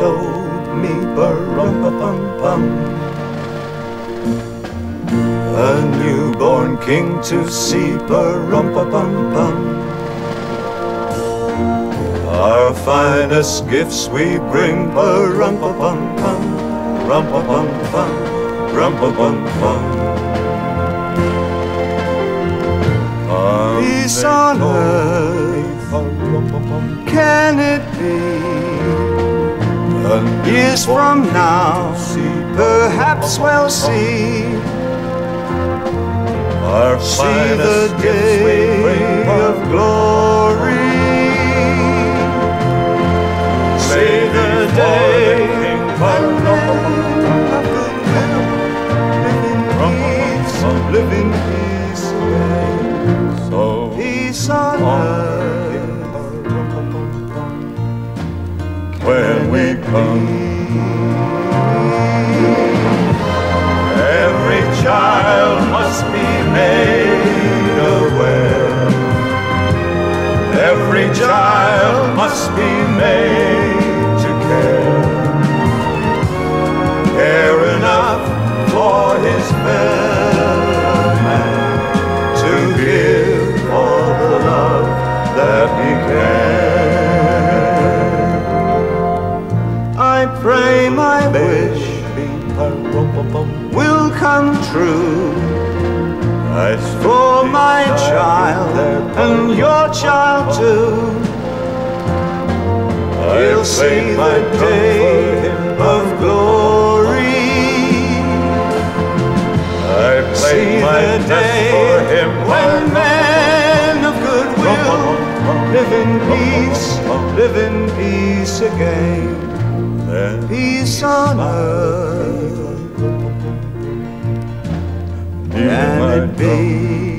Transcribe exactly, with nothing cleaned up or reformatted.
told me, ba-rum-pa-pum-pum, a newborn king to see, ba-rum-pa-pum-pum. Our finest gifts we bring, ba-rum-pa-pum-pum, rum-pa-pum-pum, rum-pa-pum-pum. Peace on earth, can it be? Years from now, perhaps we'll see. Our see the day of glory. See the day when live in peace again. So peace on earth when we come. Every child must be made aware. Every child must be made to care. Care enough for his fellow man, to give all the love that he can. I pray my wish will come true for my child and your child too. He'll see the day of glory. I play my day for him when men of goodwill live in peace, live in peace again. Peace on earth, can it be?